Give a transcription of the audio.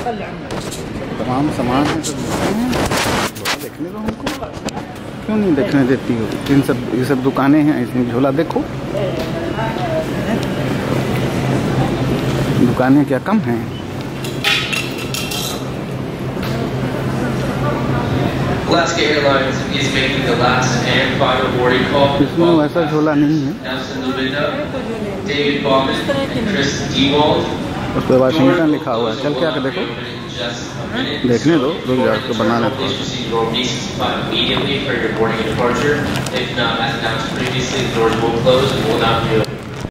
तमाम सामान है सब देखने दो हमको, क्यों नहीं देखने देती हो? ये सब दुकानें हैं, इसमें झोला देखो। दुकानें क्या कम हैं? Alaska Airlines is making the last and final boarding call. इसमें वैसा झोला नहीं है। David Bowman and Chris Dewald. उस पर वाशिंगटन लिखा हुआ है। चल के आके देखो, देखने दो, रुक जाओ उसको बनाने दो। Immediately for your boarding and departure. If not, as announced previously, the doors will close and will not be